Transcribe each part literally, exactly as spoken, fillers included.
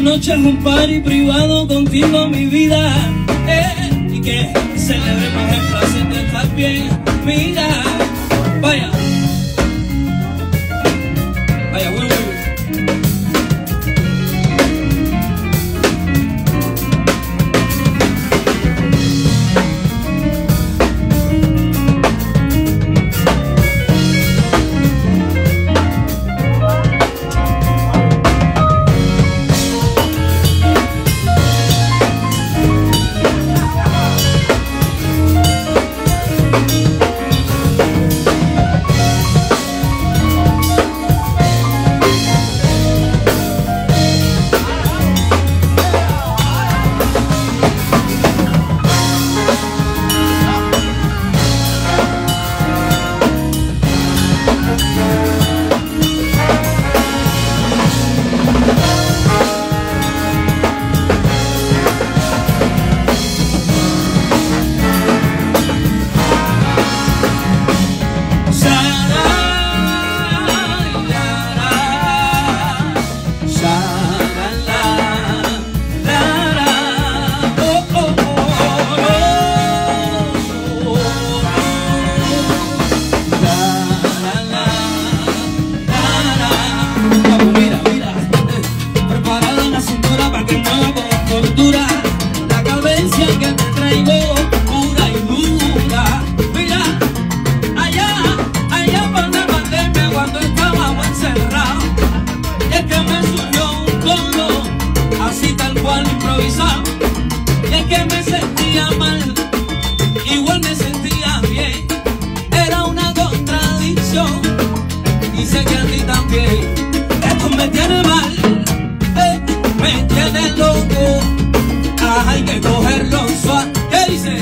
noche es un party privado contigo, mi vida, eh, y que celebremos el placer de estar bien. Mira, vaya, vaya, muy, muy. Y es que me sentía mal, igual me sentía bien. Era una contradicción, y sé que a ti también. Esto me tiene mal, eh, me tiene loco. Ah, hay que cogerlo suave. ¿Qué dice?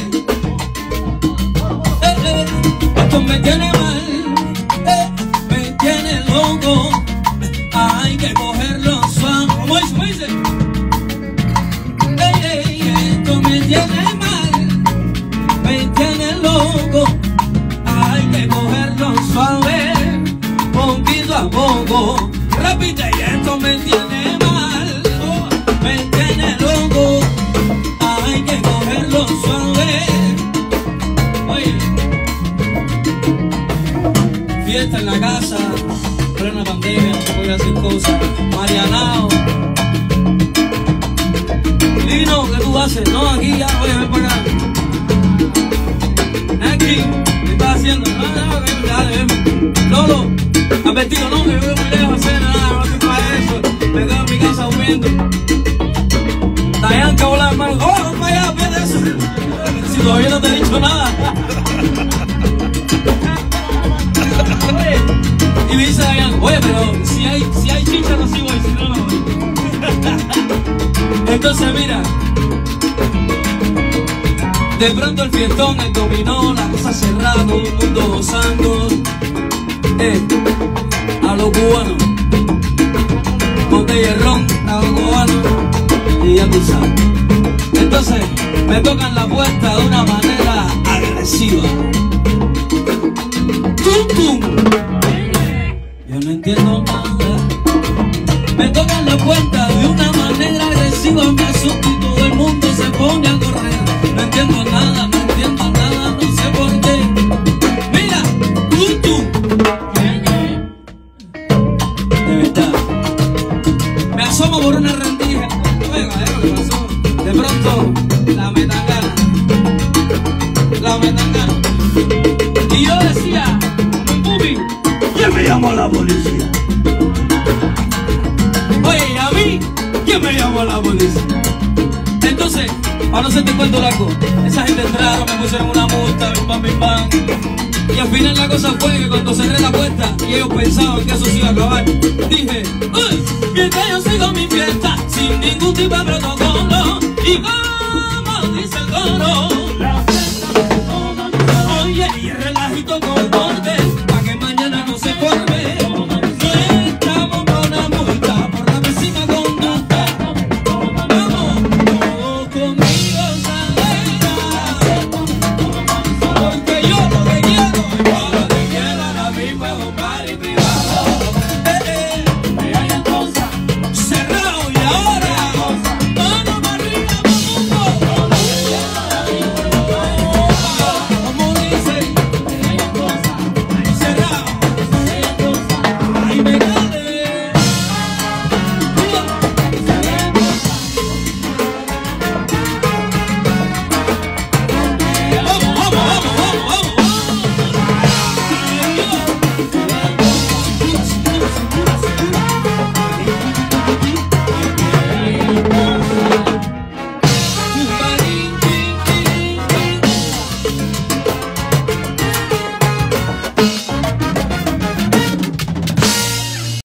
Eh, eh, esto me tiene mal, eh, me tiene loco. Ah, hay que cogerlo suave. ¿Cómo dice? ¿Cómo dice? Me tiene mal, me tiene loco. Hay que cogerlo suave, poquito a poco. Repite, y esto me tiene mal, oh, me tiene loco. Hay que cogerlo suave. Oye, fiesta en la casa, plena pandemia, no se puede hacer cosas. Marianao, Lino, ¿qué tú haces? No, aquí ya, voy a ver para acá. Aquí, ¿qué estás haciendo? No, no, ven, dale, ven. Lolo, advertido, no, que yo voy muy lejos a hacer nada, no estoy para eso. Me quedo en mi casa huyendo. Dayan, que volar, hermano. Oh, vamos para allá, fíjate eso. Si todavía no te he dicho nada. Oye, y me dice Dayan, oye, pero si hay, si hay chicha no sí voy, si no, no voy. Entonces mira, de pronto el fiestón, el dominó, la cosa cerrada, todo el mundo gozando, eh, a los cubanos, botella de ron, a los cubanos, y ya tú sabes. Entonces me tocan la puerta de una manera agresiva. ¡Tum, tum! Yo no entiendo nada. Me tocan la puerta de una manera agresiva, me asusto y todo el mundo se pone a correr. No entiendo nada, no entiendo nada, no sé por qué. Mira, tú, tú. De verdad. Me asomo por una rendija. Oiga, es lo que pasó. De pronto, la metangana. La metangana. Y yo decía, Pupi, ¿quién me llamó a la policía? Oye, ¿y a mí? ¿Quién me llamó a la policía? Entonces, para no se te cuento largo, esa gente entraron, me pusieron una multa, bim bam, bim bam. Y al final la cosa fue que cuando cerré la puerta y ellos pensaban que eso se iba a acabar, dije, uy, mientras yo sigo mi fiesta sin ningún tipo de protocolo. Y como dice el coro, oye, y el relajito con corte, pa' que mañana no se forme. Well,